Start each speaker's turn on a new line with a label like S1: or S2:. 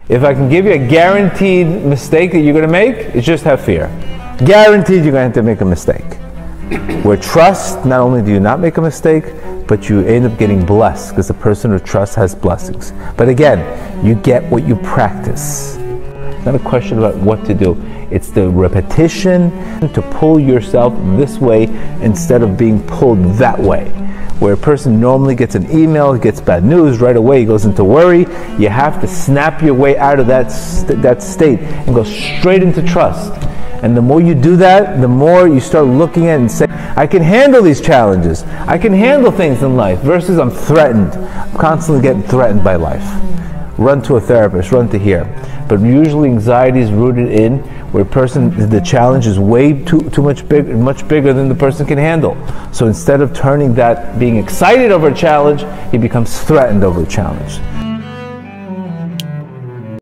S1: If I can give you a guaranteed mistake that you're going to make, it's just have fear. Guaranteed you're going to have to make a mistake. Where trust, not only do you not make a mistake, but you end up getting blessed, because the person of trust has blessings. But again, you get what you practice. It's not a question about what to do. It's the repetition to pull yourself this way instead of being pulled that way. Where a person normally gets an email, gets bad news, right away he goes into worry. You have to snap your way out of that state and go straight into trust. And the more you do that, the more you start looking at it and say, I can handle these challenges. I can handle things in life. Versus I'm threatened. I'm constantly getting threatened by life. Run to a therapist, run to here. But usually anxiety is rooted in where the challenge is way much bigger than the person can handle. So instead of being excited over a challenge, he becomes threatened over a challenge.